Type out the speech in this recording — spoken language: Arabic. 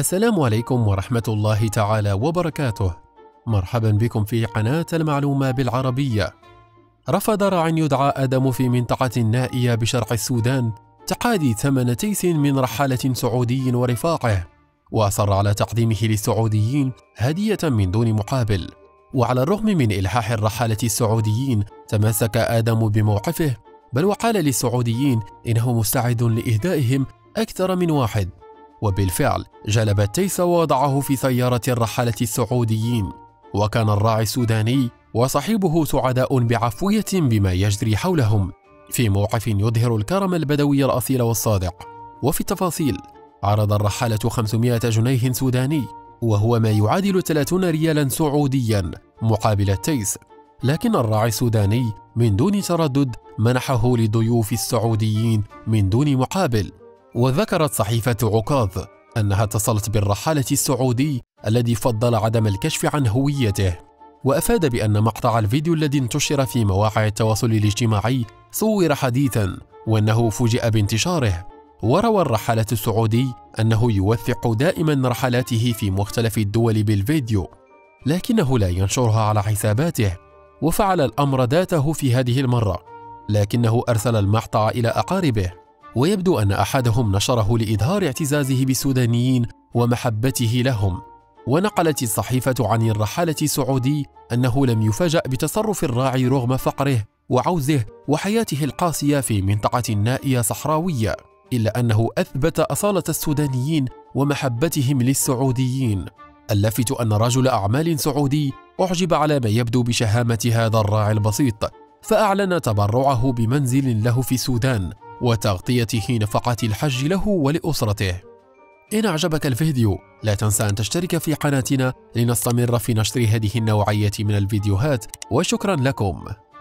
السلام عليكم ورحمة الله تعالى وبركاته. مرحبا بكم في قناة المعلومة بالعربية. رفض راع يدعى آدم في منطقة نائية بشرق السودان تقاضي ثمن تيس من رحالة سعودي ورفاقه، وأصر على تقديمه للسعوديين هدية من دون مقابل. وعلى الرغم من إلحاح الرحالة السعوديين تمسك آدم بموقفه، بل وقال للسعوديين إنه مستعد لإهدائهم أكثر من واحد. وبالفعل جلب التيس ووضعه في سيارة الرحالة السعوديين، وكان الراعي السوداني وصاحبه سعداء بعفوية بما يجري حولهم، في موقف يظهر الكرم البدوي الأصيل والصادق. وفي التفاصيل، عرض الرحالة 500 جنيه سوداني، وهو ما يعادل 30 ريالا سعوديا مقابل التيس، لكن الراعي السوداني من دون تردد منحه لضيوف السعوديين من دون مقابل. وذكرت صحيفة عكاظ أنها اتصلت بالرحالة السعودي الذي فضل عدم الكشف عن هويته، وأفاد بأن مقطع الفيديو الذي انتشر في مواقع التواصل الاجتماعي صور حديثا، وأنه فوجئ بانتشاره. وروى الرحالة السعودي أنه يوثق دائما رحلاته في مختلف الدول بالفيديو، لكنه لا ينشرها على حساباته، وفعل الأمر ذاته في هذه المرة، لكنه أرسل المقطع إلى أقاربه، ويبدو أن أحدهم نشره لإظهار اعتزازه بالسودانيين ومحبته لهم. ونقلت الصحيفة عن الرحالة السعودي أنه لم يفاجأ بتصرف الراعي رغم فقره وعوزه وحياته القاسية في منطقة نائية صحراوية، إلا أنه أثبت أصالة السودانيين ومحبتهم للسعوديين. اللافت أن رجل أعمال سعودي أعجب على ما يبدو بشهامة هذا الراعي البسيط، فأعلن تبرعه بمنزل له في السودان وتغطيته نفقة الحج له ولأسرته. إن أعجبك الفيديو لا تنسى أن تشترك في قناتنا لنستمر في نشر هذه النوعية من الفيديوهات، وشكرا لكم.